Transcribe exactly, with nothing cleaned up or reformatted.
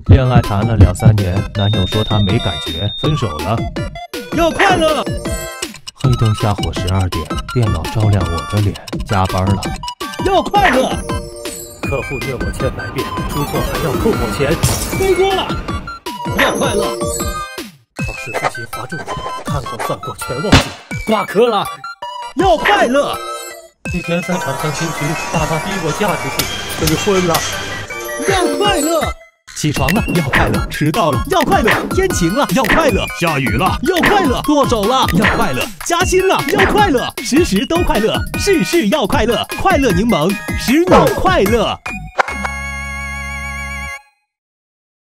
恋爱谈了两三年，男友说他没感觉，分手了。要快乐！黑灯瞎火十二点，电脑照亮我的脸，加班了。要快乐！客户虐我千百遍，出错还要扣我钱，背锅了。要快乐！考试复习划重点，看过算过全忘记，挂科了。要快乐！一天三场相亲局，爸爸逼我嫁出去，催婚了。要快乐！起床了，要快乐；迟到了，要快乐；天晴了，要快乐；下雨了，要快乐；剁手了，要快乐；加薪了，要快乐；时时都快乐，事事要快乐。快乐柠檬，使你快乐。